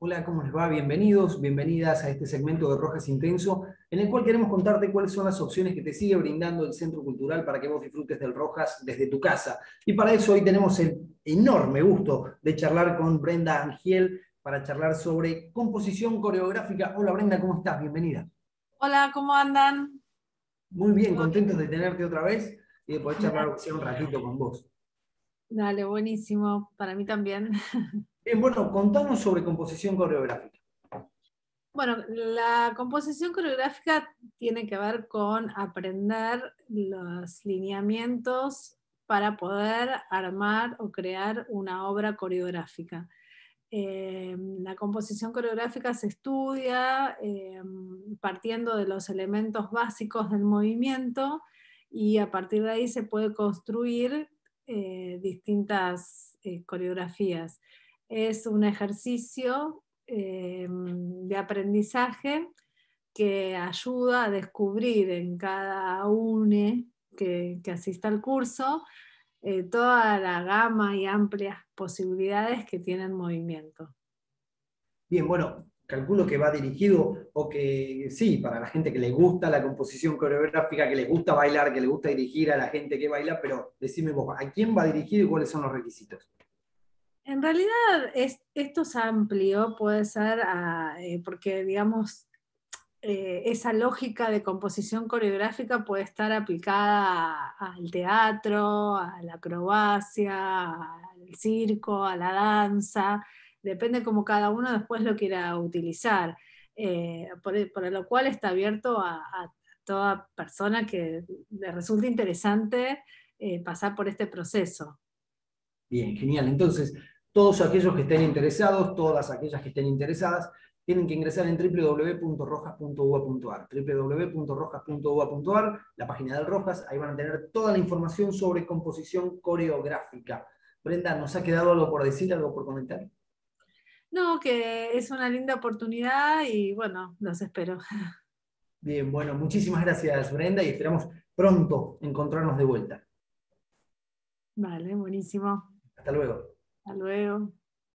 Hola, ¿cómo les va? Bienvenidos, bienvenidas a este segmento de Rojas Intenso, en el cual queremos contarte cuáles son las opciones que te sigue brindando el Centro Cultural para que vos disfrutes del Rojas desde tu casa. Y para eso hoy tenemos el enorme gusto de charlar con Brenda Angiel para charlar sobre composición coreográfica. Hola Brenda, ¿cómo estás? Bienvenida. Hola, ¿cómo andan? Muy bien, ¿Todo contentos bien? de tenerte otra vez y de poder charlar aunque sea un ratito con vos. Dale, buenísimo. Para mí también. Bien, bueno, contanos sobre composición coreográfica. Bueno, la composición coreográfica tiene que ver con aprender los lineamientos para poder armar o crear una obra coreográfica. La composición coreográfica se estudia partiendo de los elementos básicos del movimiento y a partir de ahí se puede construir distintas coreografías. Es un ejercicio de aprendizaje que ayuda a descubrir en cada UNE que asista al curso toda la gama y amplias posibilidades que tiene el movimiento. Bien, bueno, calculo que va dirigido, o que sí, para la gente que le gusta la composición coreográfica, que le gusta bailar, que le gusta dirigir a la gente que baila, pero decime vos, ¿a quién va dirigido y cuáles son los requisitos? En realidad esto es amplio, puede ser porque, digamos, esa lógica de composición coreográfica puede estar aplicada al teatro, a la acrobacia, al circo, a la danza, depende cómo cada uno después lo quiera utilizar. Por lo cual está abierto a toda persona que le resulte interesante pasar por este proceso. Bien, genial. Entonces, todos aquellos que estén interesados, todas aquellas que estén interesadas, tienen que ingresar en www.rojas.ua.ar, www.rojas.ua.ar, la página del Rojas, ahí van a tener toda la información sobre composición coreográfica. Brenda, ¿nos ha quedado algo por decir, algo por comentar? No, que es una linda oportunidad y bueno, los espero. Bien, bueno, muchísimas gracias, Brenda, y esperamos pronto encontrarnos de vuelta. Vale, buenísimo. Hasta luego. Hasta luego.